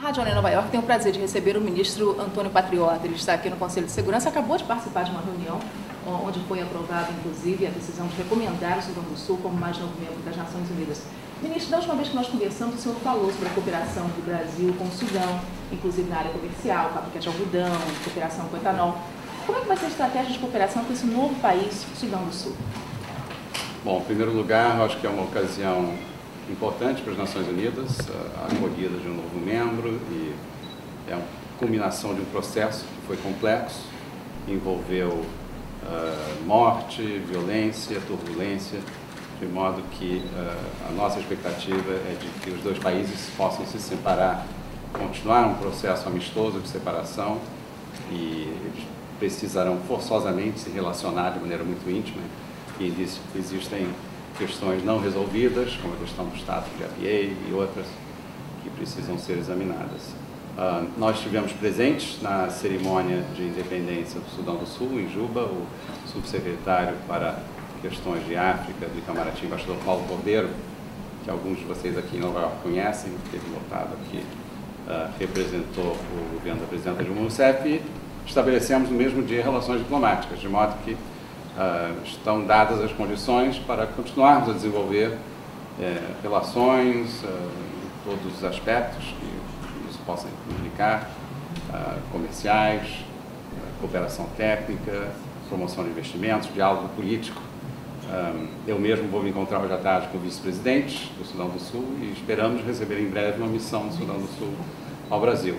Rádio ONU em Nova York tem o prazer de receber o ministro Antônio Patriota. Ele está aqui no Conselho de Segurança, acabou de participar de uma reunião onde foi aprovada, inclusive, a decisão de recomendar o Sudão do Sul como mais novo membro das Nações Unidas. Ministro, da última vez que nós conversamos, o senhor falou sobre a cooperação do Brasil com o Sudão, inclusive na área comercial, fábrica de algodão, cooperação com etanol. Como é que vai ser a estratégia de cooperação com esse novo país, Sudão do Sul? Bom, em primeiro lugar, eu acho que é uma ocasião importante para as Nações Unidas, a acolhida de um novo membro, e é a culminação de um processo que foi complexo, envolveu morte, violência, turbulência, de modo que a nossa expectativa é de que os dois países possam se separar, continuar um processo amistoso de separação, e eles precisarão forçosamente se relacionar de maneira muito íntima, e existem questões não resolvidas, como a questão do status de APA e outras que precisam ser examinadas. Nós estivemos presentes na cerimônia de independência do Sudão do Sul, em Juba. O subsecretário para questões de África do Itamaraty, embaixador Paulo Cordeiro, que alguns de vocês aqui em Nova York conhecem, teve notado aqui, representou o governo da presidenta Dilma Rousseff, e estabelecemos no mesmo dia relações diplomáticas, de modo que estão dadas as condições para continuarmos a desenvolver relações em todos os aspectos que isso possa implicar, comerciais, cooperação técnica, promoção de investimentos, diálogo político. Eu mesmo vou me encontrar hoje à tarde com o vice-presidente do Sudão do Sul e esperamos receber em breve uma missão do Sudão do Sul ao Brasil.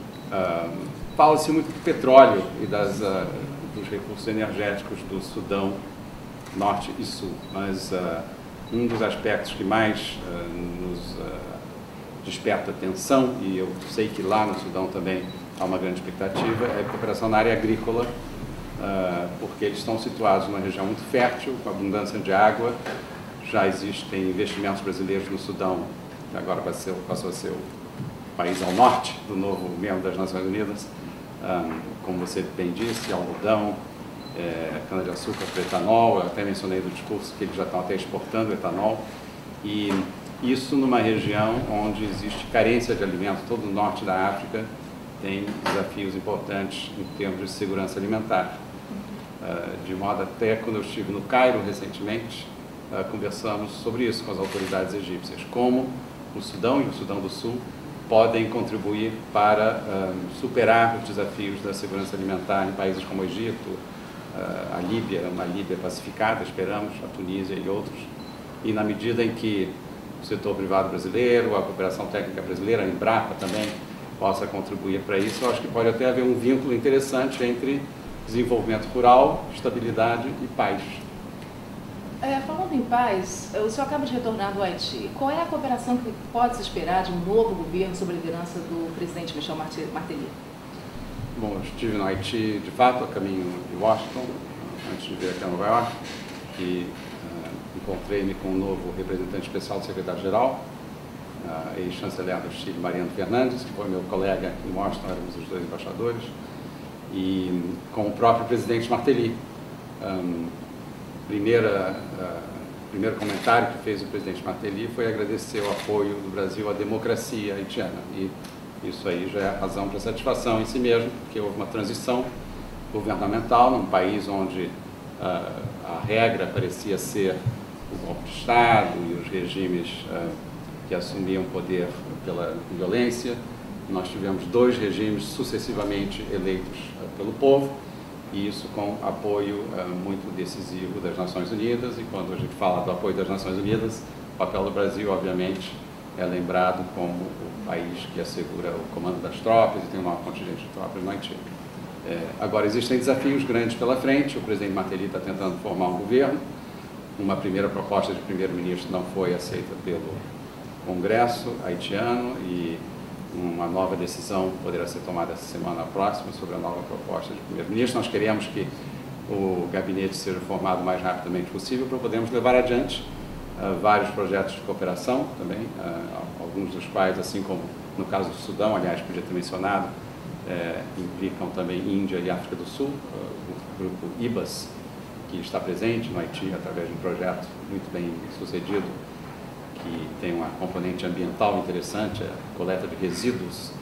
Fala-se muito do petróleo e dos recursos energéticos do Sudão Norte e Sul, mas um dos aspectos que mais nos desperta atenção, e eu sei que lá no Sudão também há uma grande expectativa, é a cooperação na área agrícola, porque eles estão situados numa região muito fértil, com abundância de água. Já existem investimentos brasileiros no Sudão, que agora passou a ser o país ao norte do novo membro das Nações Unidas. Como você bem disse, algodão, cana-de-açúcar para etanol. Eu até mencionei no discurso que eles já estão até exportando etanol, e isso numa região onde existe carência de alimentos. Todo o norte da África tem desafios importantes em termos de segurança alimentar. De modo até quando eu estive no Cairo recentemente, conversamos sobre isso com as autoridades egípcias, como o Sudão e o Sudão do Sul podem contribuir para superar os desafios da segurança alimentar em países como o Egito, a Líbia, uma Líbia pacificada, esperamos, a Tunísia e outros. E na medida em que o setor privado brasileiro, a cooperação técnica brasileira, a Embrapa também, possa contribuir para isso, eu acho que pode até haver um vínculo interessante entre desenvolvimento rural, estabilidade e paz. Falando em paz, o senhor acaba de retornar do Haiti. Qual é a cooperação que pode se esperar de um novo governo sob a liderança do presidente Michel Martelly? Bom, eu estive no Haiti, de fato, a caminho de Washington, antes de vir aqui a Nova York, e encontrei-me com o novo representante especial do secretário-geral, ex-chanceler do Chile, Mariano Fernandes, que foi meu colega aqui em Washington, éramos os dois embaixadores, e com o próprio presidente Martelly. Primeiro comentário que fez o presidente Martelly foi agradecer o apoio do Brasil à democracia haitiana, e isso aí já é razão para satisfação em si mesmo, porque houve uma transição governamental num país onde a regra parecia ser o golpe de Estado e os regimes que assumiam poder pela violência. Nós tivemos dois regimes sucessivamente eleitos pelo povo, e isso com apoio muito decisivo das Nações Unidas. E quando a gente fala do apoio das Nações Unidas, o papel do Brasil, obviamente, é lembrado como o país que assegura o comando das tropas e tem um maior contingente de tropas no Haiti. Agora, existem desafios grandes pela frente. O presidente Martelly está tentando formar um governo. Uma primeira proposta de primeiro-ministro não foi aceita pelo Congresso haitiano, e uma nova decisão poderá ser tomada essa semana próxima sobre a nova proposta de primeiro-ministro. Nós queremos que o gabinete seja formado o mais rapidamente possível para podermos levar adiante vários projetos de cooperação também, alguns dos quais, assim como no caso do Sudão, aliás, podia ter mencionado, implicam também Índia e África do Sul, o grupo IBAS, que está presente no Haiti através de um projeto muito bem sucedido, que tem uma componente ambiental interessante, a coleta de resíduos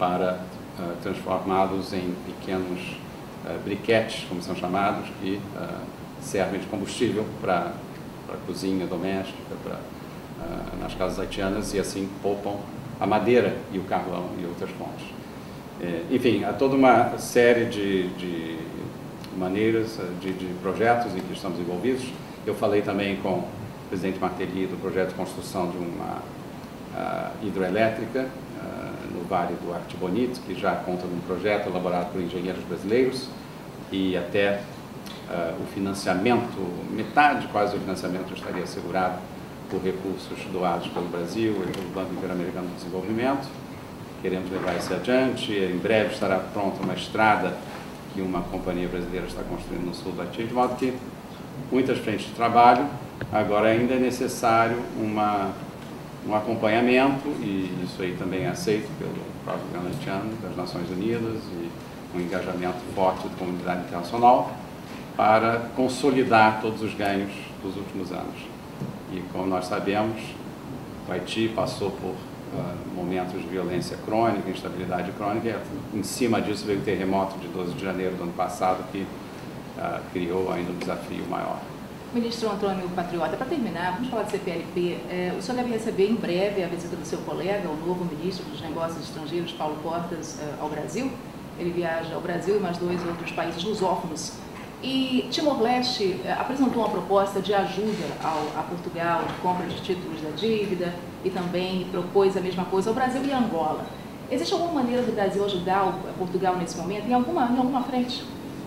para transformá-los em pequenos briquetes, como são chamados, que servem de combustível para a cozinha doméstica, nas casas haitianas, e assim poupam a madeira e o carvão e outras fontes. Enfim, há toda uma série de maneiras, de projetos em que estamos envolvidos. Eu falei também com o presidente Martelly do projeto de construção de uma hidroelétrica no Vale do Artibonite, que já conta num projeto elaborado por engenheiros brasileiros, e até o financiamento, metade quase do financiamento estaria assegurado por recursos doados pelo Brasil e pelo Banco Interamericano de Desenvolvimento. Queremos levar isso adiante. Em breve estará pronta uma estrada que uma companhia brasileira está construindo no sul do Haiti, de modo que muitas frentes de trabalho. Agora ainda é necessário um acompanhamento, e isso aí também é aceito pelo próprio governo haitiano, das Nações Unidas, e um engajamento forte da comunidade internacional para consolidar todos os ganhos dos últimos anos. E como nós sabemos, o Haiti passou por momentos de violência crônica, instabilidade crônica, e em cima disso veio o terremoto de 12 de janeiro do ano passado, que criou ainda um desafio maior. Ministro Antônio Patriota, para terminar, vamos falar do CPLP. O senhor deve receber em breve a visita do seu colega, o novo ministro dos Negócios Estrangeiros, Paulo Portas, ao Brasil. Ele viaja ao Brasil e mais 2 outros países lusófonos. E Timor-Leste apresentou uma proposta de ajuda a Portugal, de compra de títulos da dívida, e também propôs a mesma coisa ao Brasil e Angola. Existe alguma maneira do Brasil ajudar Portugal nesse momento, em alguma frente?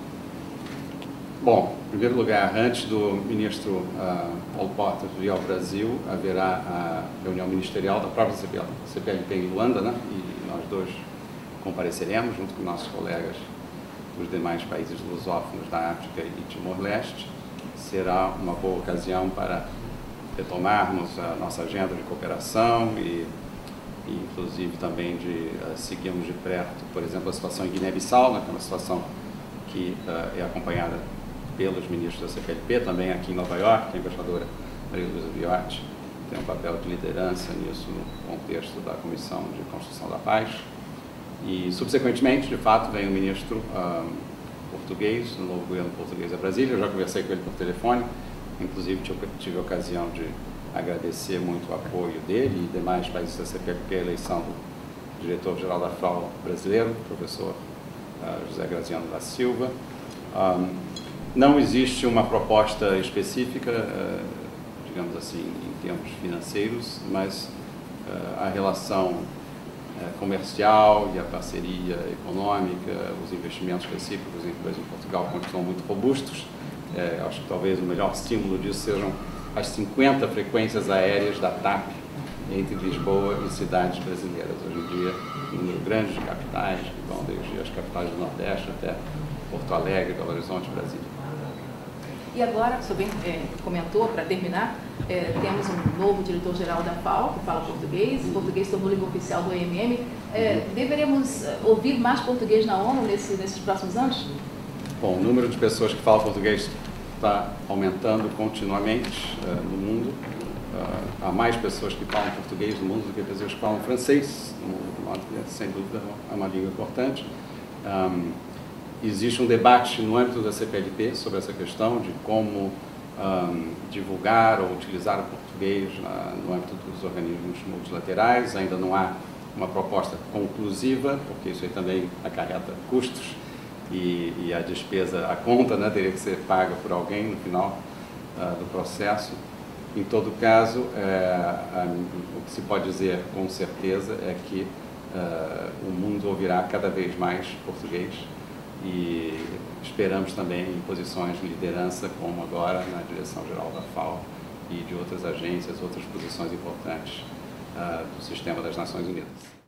Bom, em primeiro lugar, antes do ministro Paulo Portas vir ao Brasil, haverá a reunião ministerial da própria CPLP em Luanda, né? E nós dois compareceremos, junto com nossos colegas dos demais países lusófonos da África e Timor-Leste. Será uma boa ocasião para retomarmos a nossa agenda de cooperação e inclusive também de seguirmos de perto, por exemplo, a situação em Guiné-Bissau, né, que é uma situação que é acompanhada pelos ministros da CPLP, também aqui em Nova York, a embaixadora Maria Luísa Viotti tem um papel de liderança nisso no contexto da Comissão de Construção da Paz. E, subsequentemente, de fato, vem o ministro português, do novo governo português a Brasília. Eu já conversei com ele por telefone, inclusive tive a ocasião de agradecer muito o apoio dele e demais países da CPLP à eleição do diretor-geral da FAO brasileiro, o professor José Graziano da Silva. Não existe uma proposta específica, digamos assim, em termos financeiros, mas a relação comercial e a parceria econômica, os investimentos específicos entre o Brasil e Portugal continuam muito robustos. Acho que talvez o melhor estímulo disso sejam as 50 frequências aéreas da TAP entre Lisboa e cidades brasileiras. Hoje em dia, um número grande de capitais, que vão desde as capitais do Nordeste até Porto Alegre, Belo Horizonte, Brasília. E agora, o senhor bem comentou, para terminar, temos um novo diretor-geral da FAO, que fala português, o português tornou língua oficial do OMM. Deveremos ouvir mais português na ONU nesses próximos anos? Bom, o número de pessoas que falam português está aumentando continuamente no mundo. Há mais pessoas que falam português no mundo do que pessoas que falam francês no mundo, sem dúvida é uma língua importante. Existe um debate no âmbito da CPLP sobre essa questão de como divulgar ou utilizar o português no âmbito dos organismos multilaterais. Ainda não há uma proposta conclusiva, porque isso aí também acarreta custos e a despesa, a conta, né, teria que ser paga por alguém no final do processo. Em todo caso, o que se pode dizer com certeza é que o mundo ouvirá cada vez mais português, e esperamos também em posições de liderança, como agora na direção-geral da FAO e de outras agências, outras posições importantes do sistema das Nações Unidas.